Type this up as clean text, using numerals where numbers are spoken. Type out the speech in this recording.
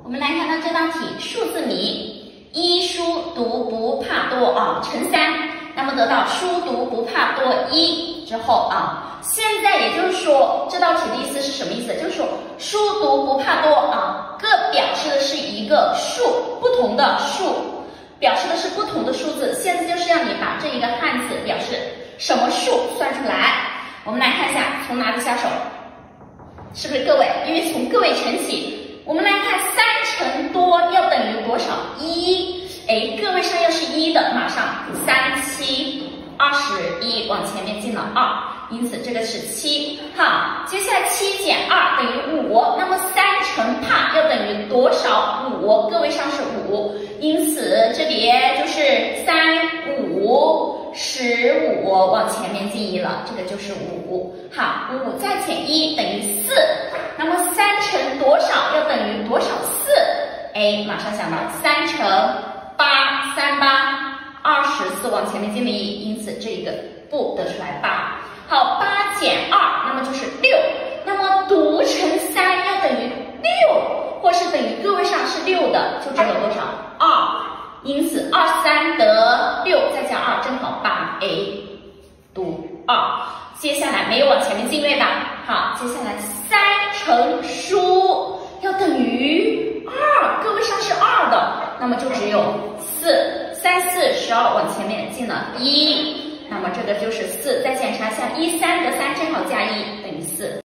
我们来看到这道题，数字谜，一书读不怕多啊，乘3，那么得到书读不怕多1之后啊，现在也就是说这道题的意思是什么意思？就是说书读不怕多啊，各表示的是一个数，不同的数，表示的是不同的数字。现在就是让你把这一个汉字表示什么数算出来。我们来看一下从哪里下手，是不是个位？因为从个位乘起。我们来看3乘多要等于多少？1，哎，个位上要是1的，马上3、7、21，往前面进了2，因此这个是7。好，接下来7减2等于5，那么3乘怕要等于多少？5，个位上是5，因此这里就是3、5、15，往前面进1了，这个就是5。好，5再减1等于4。那么3乘多少要等于多少4？哎，马上想到3乘8，3、8、24，往前面进了1，因此这一个不得出来8。好，8减2，那么就是6。那么读乘3要等于6，或是等于个位上是6的，就只有多少？2。因此2、3得6，再加2正好8。哎，读2。接下来没有往前面进位吧？好，接下来3乘书要等于2，个位上是2的，那么就只有4。3、4、12，往前面进了1，那么这个就是4。再检查一下，1、3得3正好加1等于4。